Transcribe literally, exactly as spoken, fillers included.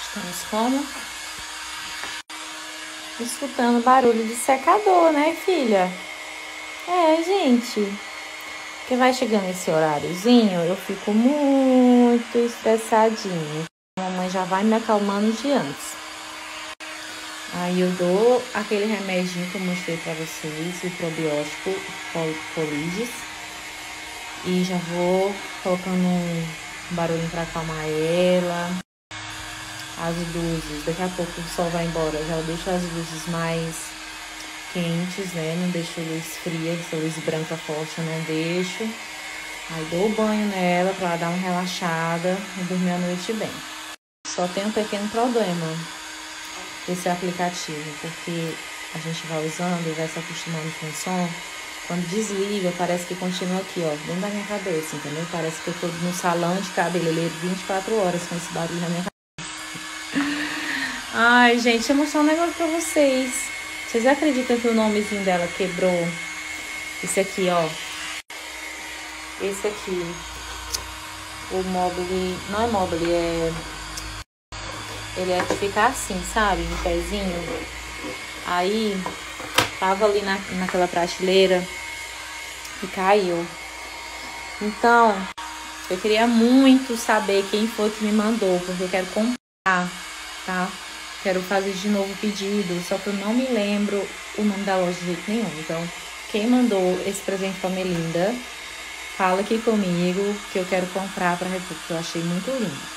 Estamos como? Escutando barulho de secador, né, filha? É, gente. Porque vai chegando esse horáriozinho, eu fico muito estressadinha. A mamãe já vai me acalmando de antes. Aí eu dou aquele remedinho que eu mostrei pra vocês, o probiótico Colides. E já vou colocando um barulho pra acalmar ela. As luzes, daqui a pouco o sol vai embora, já deixo as luzes mais quentes, né? Não deixo luz fria, essa luz branca forte eu não deixo. Aí dou o banho nela pra ela dar uma relaxada e dormir a noite bem. Só tem um pequeno problema esse aplicativo, porque a gente vai usando e vai se acostumando com o som. Quando desliga, parece que continua aqui, ó, dentro da minha cabeça, entendeu? Parece que eu tô no salão de cabeleireiro vinte e quatro horas com esse barulho na minha cabeça. Ai, gente, deixa eu mostrar um negócio pra vocês. Vocês acreditam que o nomezinho dela quebrou? Esse aqui, ó. Esse aqui. O mobile... Não é mobile, é... Ele é de ficar assim, sabe? Em pezinho. Aí, tava ali na, naquela prateleira e caiu. Então, eu queria muito saber quem foi que me mandou, porque eu quero comprar, tá? Quero fazer de novo o pedido, só que eu não me lembro o nome da loja de jeito nenhum. Então, quem mandou esse presente pra Melinda, fala aqui comigo que eu quero comprar pra República, que eu achei muito lindo.